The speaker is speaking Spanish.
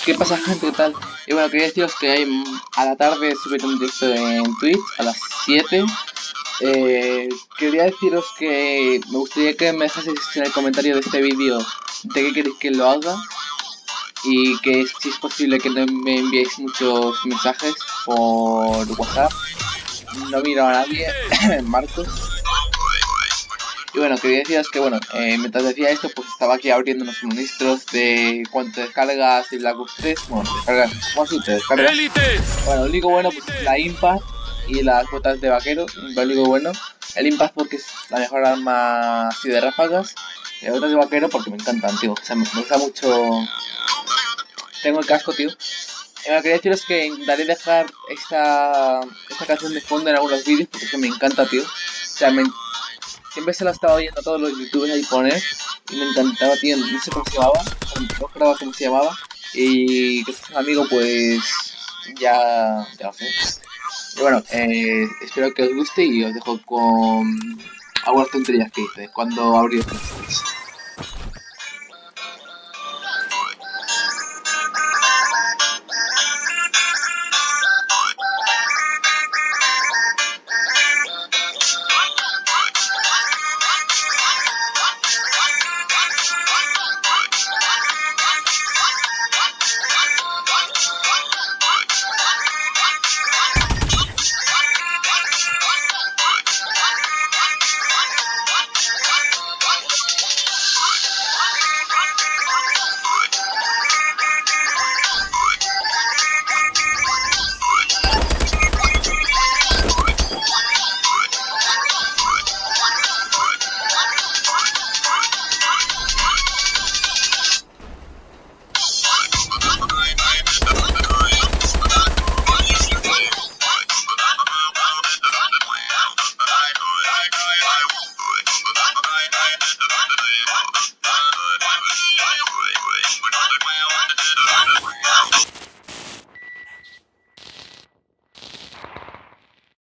¿Qué pasa, gente? ¿Qué tal? Y bueno, quería deciros que a la tarde subiré un directo en Twitch a las 7. Quería deciros que me gustaría que me dejaseis en el comentario de este vídeo de qué queréis que lo haga y que si es posible que no me enviéis muchos mensajes por WhatsApp. No miro a nadie, Marcos. Y bueno, quería deciros que bueno, mientras decía esto, pues estaba aquí abriendo los suministros de cuánto descargas y Black Ops 3. Bueno, descargas, ¿cómo así te descargas? Bueno, lo único bueno pues es la Impact y las botas de vaquero, lo único bueno. El Impact porque es la mejor arma así de ráfagas. Y las botas de vaquero porque me encantan, tío. O sea, me gusta mucho. Tengo el casco, tío. Y lo que quería deciros que intentaré dejar esta canción de fondo en algunos vídeos porque es que me encanta, tío. O sea, siempre se la estaba oyendo a todos los youtubers ahí poner y me encantaba, tío. No sé cómo se llamaba, no recordaba cómo se llamaba. Y que es un amigo, pues ya lo sé. Y bueno, espero que os guste y os dejo con algunas tonterías que hice cuando abrí el Twitch.